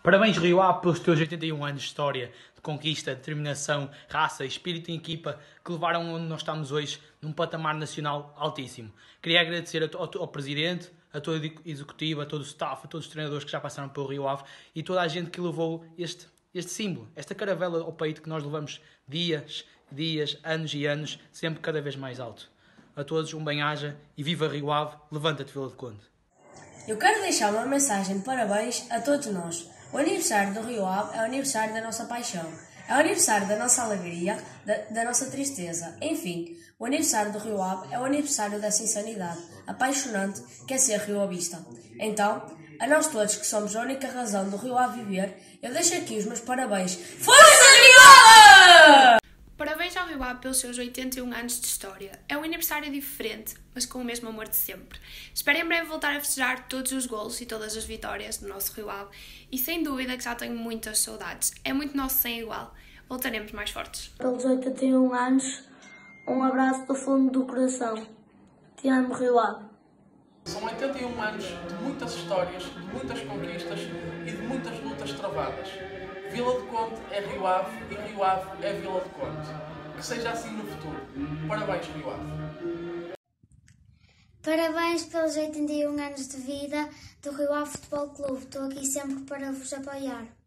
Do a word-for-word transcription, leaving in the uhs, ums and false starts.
Parabéns, Rio Ave, pelos teus oitenta e um anos de história, de conquista, determinação, raça e espírito em equipa que levaram onde nós estamos hoje num patamar nacional altíssimo. Queria agradecer ao, ao, ao Presidente, a todo o Executivo, a todo o staff, a todos os treinadores que já passaram pelo Rio Ave e toda a gente que levou este, este símbolo, esta caravela ao peito que nós levamos dias, dias, anos e anos, sempre cada vez mais alto. A todos um bem-aja e viva Rio Ave, levanta-te, Vila de Conde. Eu quero deixar uma mensagem de parabéns a todos nós. O aniversário do Rio Ave é o aniversário da nossa paixão. É o aniversário da nossa alegria, da, da nossa tristeza. Enfim, o aniversário do Rio Ave é o aniversário dessa insanidade apaixonante que é ser rioavista. Então, a nós todos que somos a única razão do Rio Ave viver, eu deixo aqui os meus parabéns. Força Rio Ave! Parabéns ao Rio Ave pelos seus oitenta e um anos de história. É um aniversário diferente, mas com o mesmo amor de sempre. Espero em breve voltar a festejar todos os golos e todas as vitórias do nosso Rio Ave e sem dúvida que já tenho muitas saudades. É muito nosso sem igual. Voltaremos mais fortes. Pelos oitenta e um anos, um abraço do fundo do coração. Te amo, Rio Ave. São oitenta e um anos de muitas histórias, de muitas conquistas e de muitas lutas travadas. Vila de Conde é Rio Ave e Rio Ave é Vila de Conde. Que seja assim no futuro. Parabéns, Rio Ave. Parabéns pelos oitenta e um anos de vida do Rio Ave Futebol Clube. Estou aqui sempre para vos apoiar.